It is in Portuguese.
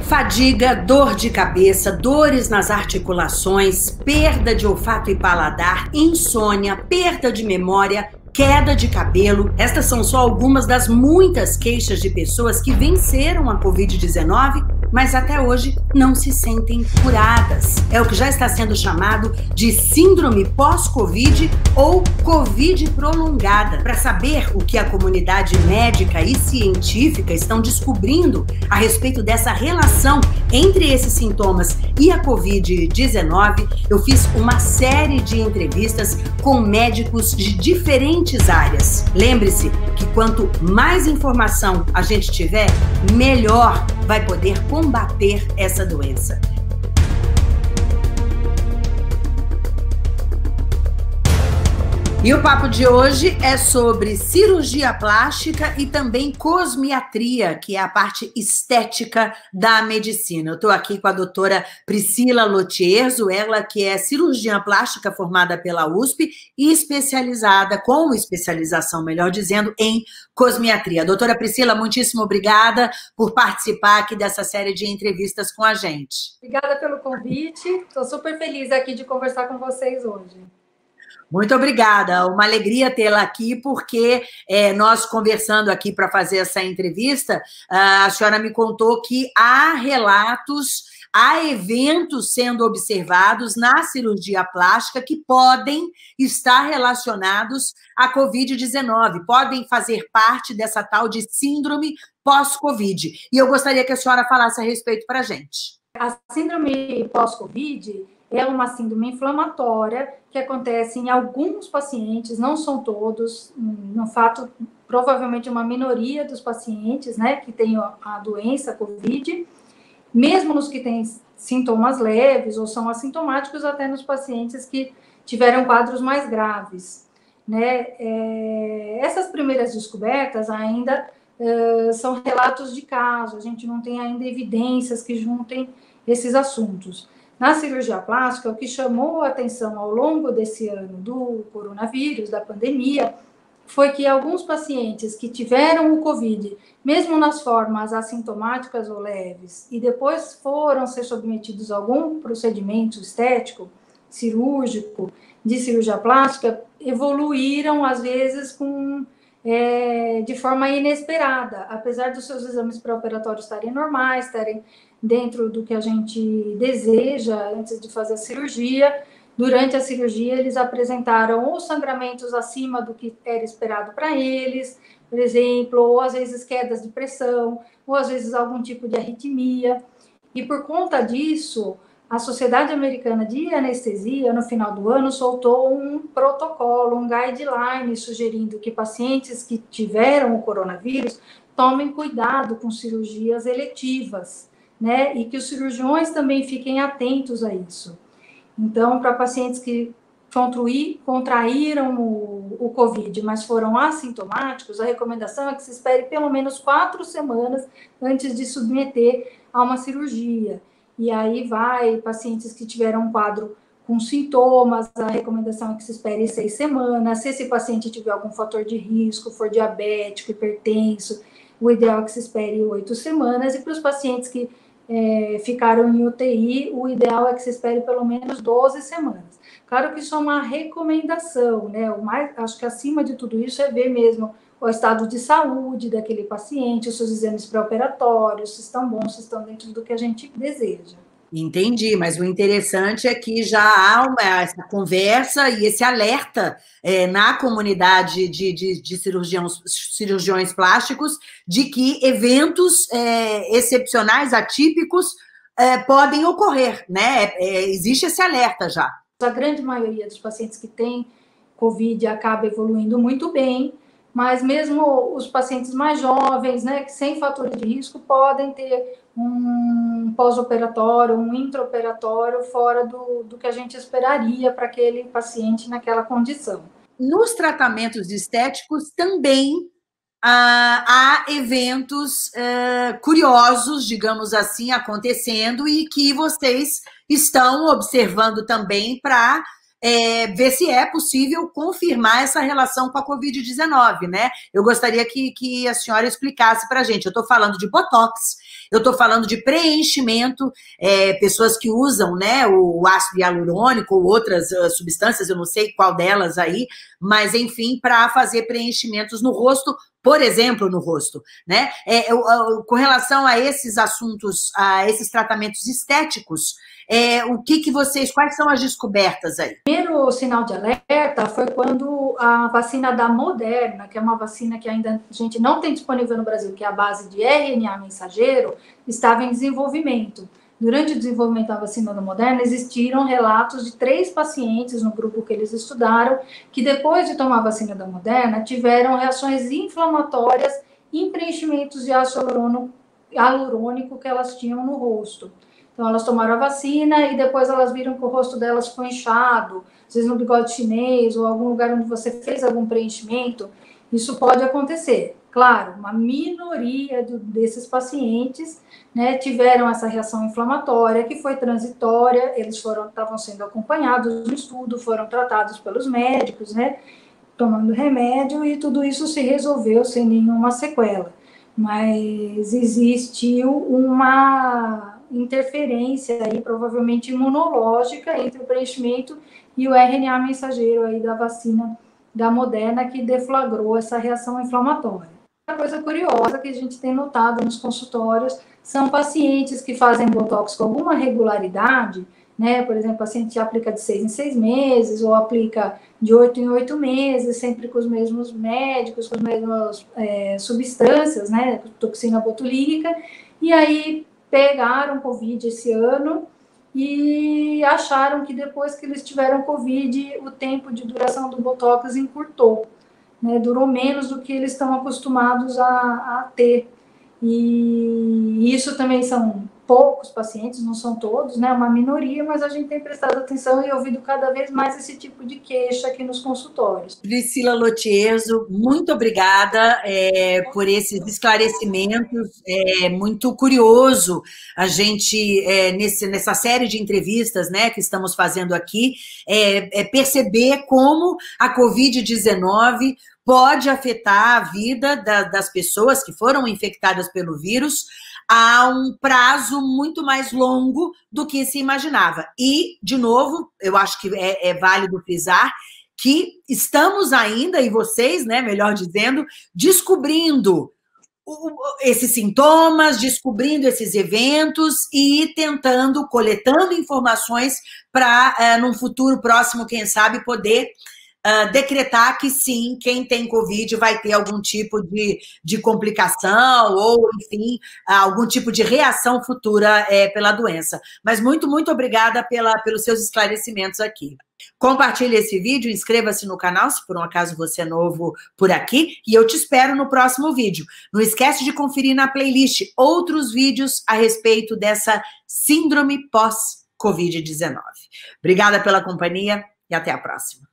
Fadiga, dor de cabeça, dores nas articulações, perda de olfato e paladar, insônia, perda de memória, queda de cabelo. Estas são só algumas das muitas queixas de pessoas que venceram a Covid-19, mas até hoje não se sentem curadas. É o que já está sendo chamado de síndrome pós-Covid ou Covid prolongada. Para saber o que a comunidade médica e científica estão descobrindo a respeito dessa relação entre esses sintomas e a Covid-19, eu fiz uma série de entrevistas com médicos de diferentes áreas. Lembre-se que quanto mais informação a gente tiver, melhor vai poder combater essa doença. E o papo de hoje é sobre cirurgia plástica e também cosmiatria, que é a parte estética da medicina. Eu estou aqui com a doutora Priscila Lotierzo, ela que é cirurgiã plástica formada pela USP e especializada, com especialização, melhor dizendo, em cosmiatria. Doutora Priscila, muitíssimo obrigada por participar aqui dessa série de entrevistas com a gente. Obrigada pelo convite, estou super feliz aqui de conversar com vocês hoje. Muito obrigada, uma alegria tê-la aqui, porque nós conversando aqui para fazer essa entrevista, a senhora me contou que há relatos, há eventos sendo observados na cirurgia plástica que podem estar relacionados à Covid-19, podem fazer parte dessa tal de síndrome pós-Covid. E eu gostaria que a senhora falasse a respeito para a gente. A síndrome pós-Covid é uma síndrome inflamatória que acontece em alguns pacientes, não são todos, no fato, provavelmente uma minoria dos pacientes, né, que tem a doença COVID, mesmo nos que têm sintomas leves ou são assintomáticos, até nos pacientes que tiveram quadros mais graves, né. Essas primeiras descobertas ainda são relatos de caso, a gente não tem ainda evidências que juntem esses assuntos. Na cirurgia plástica, o que chamou a atenção ao longo desse ano do coronavírus, da pandemia, foi que alguns pacientes que tiveram o COVID, mesmo nas formas assintomáticas ou leves, e depois foram ser submetidos a algum procedimento estético, cirúrgico, de cirurgia plástica, evoluíram, às vezes, de forma inesperada, apesar dos seus exames pré-operatórios estarem normais, estarem dentro do que a gente deseja antes de fazer a cirurgia. Durante a cirurgia, eles apresentaram ou sangramentos acima do que era esperado para eles, por exemplo, ou às vezes quedas de pressão, ou às vezes algum tipo de arritmia. E por conta disso, a Sociedade Americana de Anestesia, no final do ano, soltou um protocolo, um guideline, sugerindo que pacientes que tiveram o coronavírus tomem cuidado com cirurgias eletivas, né? E que os cirurgiões também fiquem atentos a isso. Então, para pacientes que contraíram o COVID, mas foram assintomáticos, a recomendação é que se espere pelo menos 4 semanas antes de submeter a uma cirurgia. E aí pacientes que tiveram um quadro com sintomas, a recomendação é que se espere 6 semanas. Se esse paciente tiver algum fator de risco, for diabético, hipertenso, o ideal é que se espere 8 semanas. E para os pacientes que ficaram em UTI, o ideal é que se espere pelo menos 12 semanas. Claro que isso é uma recomendação, né? Acho que acima de tudo isso é ver mesmo o estado de saúde daquele paciente, os seus exames pré-operatórios, se estão bons, se estão dentro do que a gente deseja. Entendi, mas o interessante é que já há essa conversa e esse alerta na comunidade de cirurgiões plásticos de que eventos excepcionais, atípicos, podem ocorrer, né? Existe esse alerta já. A grande maioria dos pacientes que têm COVID acaba evoluindo muito bem, mas mesmo os pacientes mais jovens, né, que sem fatores de risco, podem ter um pós-operatório, um intraoperatório fora do que a gente esperaria para aquele paciente naquela condição. Nos tratamentos estéticos também há eventos curiosos, digamos assim, acontecendo e que vocês estão observando também para ver se é possível confirmar essa relação com a Covid-19, né? Eu gostaria que a senhora explicasse para a gente. Eu estou falando de Botox eu estou falando de preenchimento, pessoas que usam, né, o ácido hialurônico ou outras substâncias, eu não sei qual delas aí, mas enfim, para fazer preenchimentos no rosto, por exemplo, no rosto, né? Com relação a esses assuntos, a esses tratamentos estéticos, quais são as descobertas aí? O primeiro sinal de alerta foi quando a vacina da Moderna, que é uma vacina que ainda a gente não tem disponível no Brasil, que é a base de RNA mensageiro, estava em desenvolvimento. Durante o desenvolvimento da vacina da Moderna, existiram relatos de 3 pacientes no grupo que eles estudaram, que depois de tomar a vacina da Moderna, tiveram reações inflamatórias em preenchimentos de ácido hialurônico que elas tinham no rosto. Então, elas tomaram a vacina e depois elas viram que o rosto delas ficou inchado, às vezes no bigode chinês ou algum lugar onde você fez algum preenchimento. Isso pode acontecer. Claro, uma minoria desses pacientes, né, tiveram essa reação inflamatória, que foi transitória, eles estavam sendo acompanhados no estudo, foram tratados pelos médicos, né, tomando remédio, e tudo isso se resolveu sem nenhuma sequela. Mas existiu uma interferência aí, provavelmente imunológica, entre o preenchimento e o RNA mensageiro aí da vacina da Moderna, que deflagrou essa reação inflamatória. Outra coisa curiosa que a gente tem notado nos consultórios são pacientes que fazem botox com alguma regularidade, né? Por exemplo, o paciente aplica de 6 em 6 meses, ou aplica de 8 em 8 meses, sempre com os mesmos médicos, com as mesmas substâncias, né? Toxina botulínica, e aí pegaram Covid esse ano e acharam que depois que eles tiveram Covid, o tempo de duração do Botox encurtou, né? Durou menos do que eles estão acostumados a ter. E isso também são poucos pacientes, não são todos, né? Uma minoria, mas a gente tem prestado atenção e ouvido cada vez mais esse tipo de queixa aqui nos consultórios. Priscila Lotierzo, muito obrigada por esses esclarecimentos. É muito curioso a gente, nessa série de entrevistas, né, que estamos fazendo aqui, perceber como a Covid-19 pode afetar a vida das pessoas que foram infectadas pelo vírus a um prazo muito mais longo do que se imaginava. E, de novo, eu acho que é válido frisar que estamos ainda, e vocês, né, melhor dizendo, descobrindo esses sintomas, descobrindo esses eventos e coletando informações para, num futuro próximo, quem sabe, poder decretar que sim, quem tem Covid vai ter algum tipo de complicação ou, enfim, algum tipo de reação futura pela doença. Mas muito, muito obrigada pelos seus esclarecimentos aqui. Compartilhe esse vídeo, inscreva-se no canal, se por um acaso você é novo por aqui, e eu te espero no próximo vídeo. Não esquece de conferir na playlist outros vídeos a respeito dessa síndrome pós-Covid-19. Obrigada pela companhia e até a próxima.